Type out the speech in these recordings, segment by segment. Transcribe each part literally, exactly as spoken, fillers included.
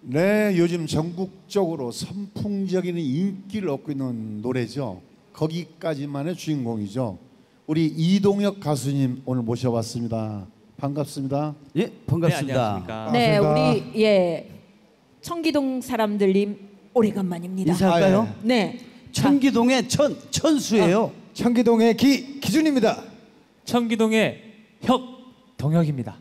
네, 요즘 전국적으로 선풍적인 인기를 얻고 있는 노래죠. 거기까지만의 주인공이죠. 우리 이동혁 가수님 오늘 모셔봤습니다. 반갑습니다. 예, 반갑습니다. 네, 우리 예 청기동 사람들님 오래간만입니다. 인사할까요? 아, 예. 네, 청기동의 천 천수예요. 아, 청기동의 기 기준입니다. 청기동의 혁 동혁입니다.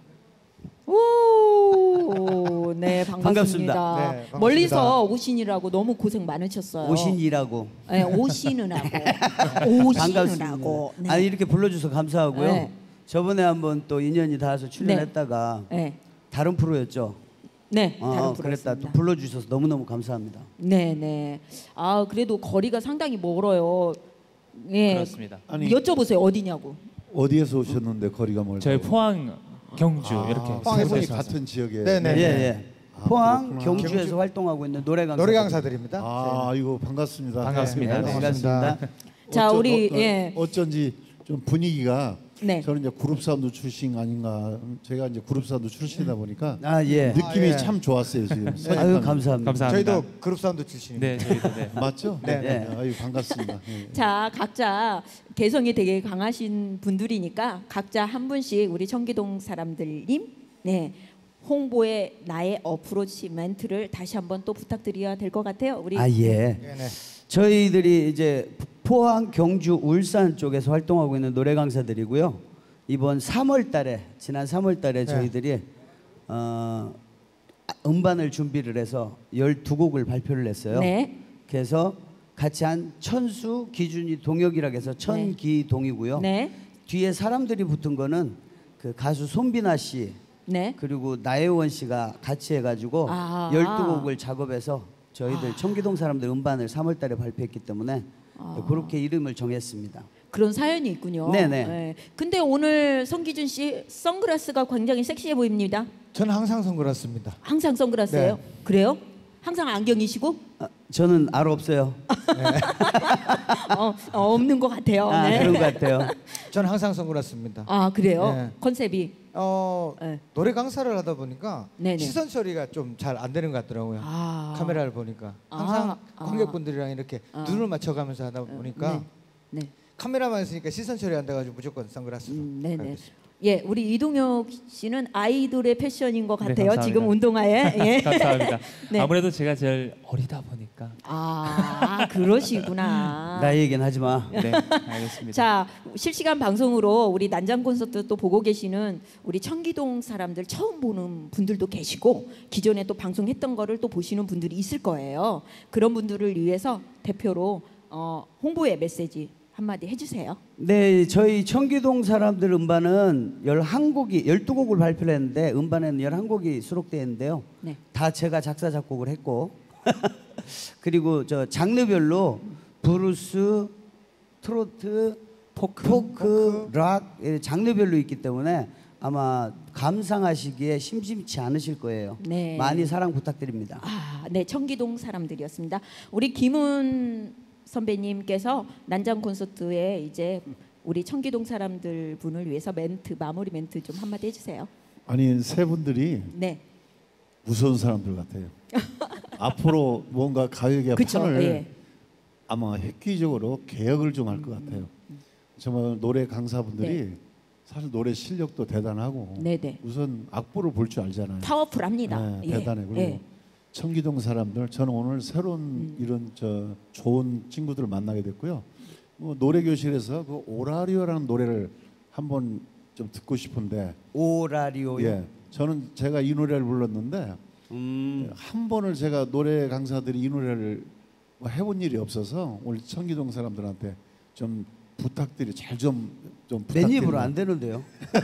오, 네 반갑습니다. 반갑습니다. 네, 반갑습니다. 멀리서 오신이라고 너무 고생 많으셨어요. 오신이라고. 네, 오시느라고 오시느라고. 네. 아니 이렇게 불러주셔서 감사하고요. 네. 저번에 한번 또 인연이 닿아서 출연했다가 네, 다른 프로였죠. 네, 어, 다른 어, 그랬다 또 프로였습니다. 불러주셔서 너무 너무 감사합니다. 네, 네. 아 그래도 거리가 상당히 멀어요. 예, 그렇습니다. 아니 여쭤보세요 어디냐고. 어디에서 오셨는데 거리가 멀다고? 저희 포항, 경주 아, 이렇게 세 분이 곳에서 같은 지역에. 네네. 예, 예. 아, 포항, 그렇구나. 경주에서 경주- 활동하고 있는 노래 강사. 노래 강사들입니다. 아, 이거 반갑습니다. 반갑습니다. 네, 네. 반갑습니다. 자, 어쩌- 우리, 어, 어, 예. 어쩐지 좀 분위기가 네. 저는 이제 그룹 사운드 출신 아닌가. 제가 이제 그룹 사운드 출신이다 보니까 아 예. 느낌이 아, 예. 참 좋았어요 지금. 아유 선입관이. 감사합니다. 감사합니다. 저희도 그룹 사운드 출신입니다. 네, 저희도 네. 맞죠? 네, 네. 아유 반갑습니다. 예. 자, 각자 개성이 되게 강하신 분들이니까 각자 한 분씩 우리 청기동 사람들님, 네, 홍보에 나의 어프로치 멘트를 다시 한번 또 부탁드려야 될 것 같아요. 우리 아 예. 네네. 저희들이 이제 포항, 경주, 울산 쪽에서 활동하고 있는 노래 강사들이고요. 이번 삼월달에 지난 삼월달에 네. 저희들이 어, 음반을 준비를 해서 열두 곡을 발표를 했어요. 네, 그래서 같이 한 천수, 기준이, 동혁이라고 해서 천기동이고요. 네, 뒤에 사람들이 붙은 거는 그 가수 손비나 씨 네. 그리고 나혜원 씨가 같이 해가지고 아. 열두 곡을 작업해서 저희들 청기동 사람들 음반을 삼월달에 발표했기 때문에 아. 그렇게 이름을 정했습니다. 그런 사연이 있군요. 네네. 네. 근데 오늘 성기준 씨 선글라스가 굉장히 섹시해 보입니다. 저는 항상 선글라스입니다. 항상 선글라스예요? 네. 그래요? 항상 안경이시고? 아, 저는 알 없어요. 어, 어, 없는 것 같아요. 아, 네. 그런 것 같아요. 저는 항상 선글라스입니다. 아 그래요? 네. 컨셉이. 어 네. 노래 강사를 하다 보니까 네네. 시선 처리가 좀 잘 안 되는 것 같더라고요. 아. 카메라를 보니까 아. 항상 아. 관객분들이랑 이렇게 아. 눈을 맞춰가면서 하다 보니까 네. 네. 카메라만 있으니까 시선 처리 안 돼가지고 무조건 선글라스로. 음, 네네. 알겠습니다. 예, 우리 이동혁 씨는 아이돌의 패션인 것 네, 같아요. 감사합니다. 지금 운동화에. 예. 감사합니다. 네. 아무래도 제가 제일 어리다 보니까. 아, 그러시구나. 나 얘기는 하지 마. 네, 알겠습니다. 자, 실시간 방송으로 우리 난장 콘서트 또 보고 계시는 우리 청기동 사람들 처음 보는 분들도 계시고 기존에 또 방송했던 거를 또 보시는 분들이 있을 거예요. 그런 분들을 위해서 대표로 어, 홍보의 메시지 한마디 해주세요. 네, 저희 청기동 사람들 음반은 열한 곡이 열두 곡을 발표를 했는데 음반에는 열한 곡이 수록되어 있는데요. 네. 다 제가 작사 작곡을 했고 그리고 저 장르별로 브루스, 트로트, 포크, 포크, 락 예, 장르별로 있기 때문에 아마 감상하시기에 심심치 않으실 거예요. 네. 많이 사랑 부탁드립니다. 아, 네, 청기동 사람들이었습니다. 우리 김훈 선배님께서 난장 콘서트에 이제 우리 청기동 사람들 분을 위해서 멘트 마무리 멘트 좀 한마디 해주세요. 아니 세 분들이 네, 무서운 사람들 같아요. 앞으로 뭔가 가요계 그쵸, 판을 예. 아마 획기적으로 개혁을 좀 할 것 같아요. 정말 노래 강사분들이 네. 사실 노래 실력도 대단하고 네네. 우선 악보를 볼 줄 알잖아요. 파워풀합니다. 네, 예, 대단해. 그리고 예. 청기동 사람들 저는 오늘 새로운 음. 이런 저 좋은 친구들을 만나게 됐고요. 뭐 노래 교실에서 그 오라리오라는 노래를 한번 좀 듣고 싶은데 오라리오요. 예. 저는 제가 이 노래를 불렀는데 음. 한 번을 제가 노래 강사들이 이 노래를 뭐 해본 일이 없어서 오늘 청기동 사람들한테 좀 부탁드리 잘 좀 좀 맨 입으로 부탁드립니다. 안 되는데요.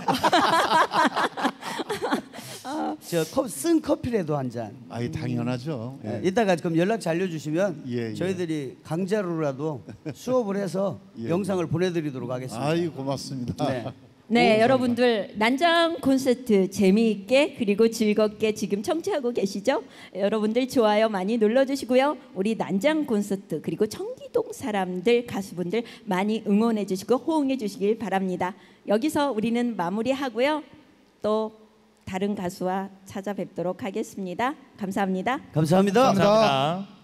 저쓴 커피라도 한 잔. 아이 당연하죠. 예. 예, 이따가 그럼 연락 잘 알려주시면 예, 예. 저희들이 강제로라도 수업을 해서 예, 영상을 보내드리도록 하겠습니다. 아이 고맙습니다. 네. 네, 여러분들 난장 콘서트 재미있게 그리고 즐겁게 지금 청취하고 계시죠? 여러분들 좋아요 많이 눌러주시고요. 우리 난장 콘서트 그리고 청기동 사람들 가수분들 많이 응원해 주시고 호응해 주시길 바랍니다. 여기서 우리는 마무리하고요. 또 다른 가수와 찾아뵙도록 하겠습니다. 감사합니다. 감사합니다. 감사합니다. 감사합니다.